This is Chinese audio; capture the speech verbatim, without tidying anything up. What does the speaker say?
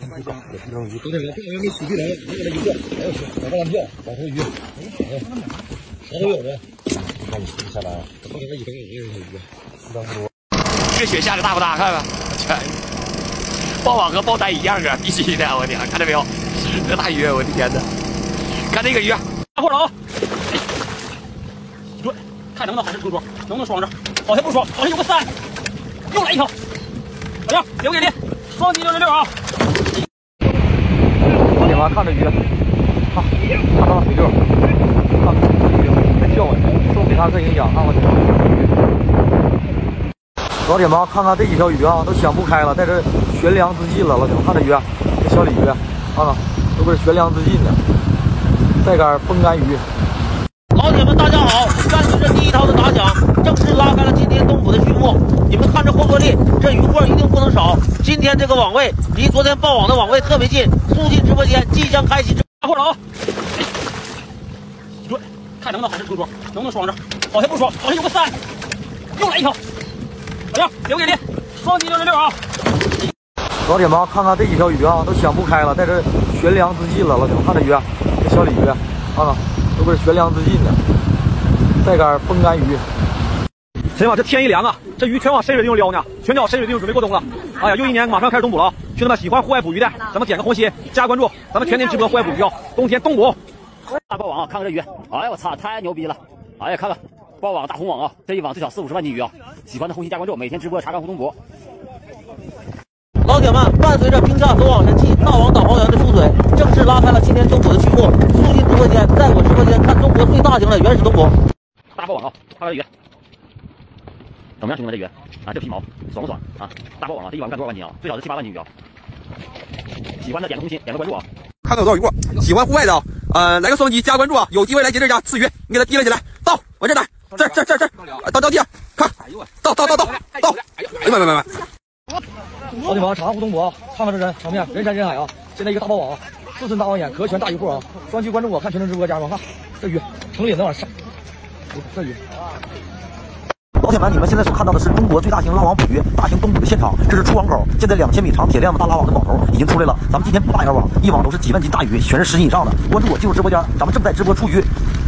也不扔鱼，昨天我这人没起不来，我给他一个，还有小大蓝票，小头鱼，哎，啥都有的。你看你吃不下来，我给他一个也有鱼，四张不多。 这雪下的大不大？看看，我去，爆网和爆单一样啊，必须的！我天，看到没有？这大鱼，我的天哪！看这个鱼，大货了啊！对，看能不能好吃成桌，能不能双着？好像不双，好像有个三，又来一条。老杨，留给你，双击六六六啊！老铁们看这鱼，看，看到了水溜，看这鱼在叫唤，受美塔克影响，看看这条鱼。老铁们看看这几条鱼啊，都想不开了，在这悬梁自尽了。老铁们看这鱼，这小鲤鱼，看看都是悬梁自尽的，带杆风干鱼。老铁们，大家好！伴随着第一套的打响，正式拉开了今天东捕的序幕。你们看这获获利，这鱼货一定不能少。今天这个网位离昨天爆网的网位特别近，速进直播间即将开启直播了啊！对，看能不能好吃成桌，能不能双着？好像不双，好像有个三，又来一条。老杨，留给你，双击六六六啊！老铁们看看这几条鱼啊，都想不开了，在这悬梁自尽了。老铁们看这鱼，这小鲤鱼，看看都是悬梁自尽的，带杆风干鱼。神马，这天一凉啊，这鱼全往深水地方撩呢，全叫深水地方准备过冬了。哎呀，又一年马上要开始冬捕了啊！兄弟们，喜欢户外捕鱼的，咱们点个红心，加关注，咱们全天直播户外捕鱼啊！冬天冬捕。大爆网啊，看看这鱼，哎呀我操，太牛逼了！哎呀，看看爆网大红网啊，这一网最少四五十万斤鱼啊！喜欢的红心加关注，每天直播查看互动捕。老铁们，伴随着冰下走网神器大网导航员的出水，正式拉开了今天冬捕的序幕。速进直播间，在我直播间看中国最大型的原始冬捕。大爆网啊，看看这鱼。怎么样，兄弟们，这鱼啊，这皮毛爽不爽啊？大爆网啊，这一网干多少万斤啊？最少是七八万斤鱼啊！喜欢的点个红心，点个关注啊！ 看看有多少鱼过，喜欢户外的啊，呃，来个双击加关注啊！有机会来杰这家刺鱼，你给它提了起来，到我这来，这这这这，到到地上，看，到到到到到，哎呀妈妈妈妈！老铁们，场上互动博啊，看看这人场面，人山人海啊！现在一个大爆网啊，四寸大网眼，可全大鱼货啊！双击关注我，看全程直播，家人们看这鱼，城里那玩意儿上，这鱼。老铁们，你们现在所看到的是中国最大型拉网捕鱼、大型冬捕的现场，这是出网口。现在两千米长铁链子大拉网的网头已经出来了。咱们今天捕大眼网，一网都是几万斤大鱼，全是十斤以上的。关注我，进入直播间，咱们正在直播出鱼。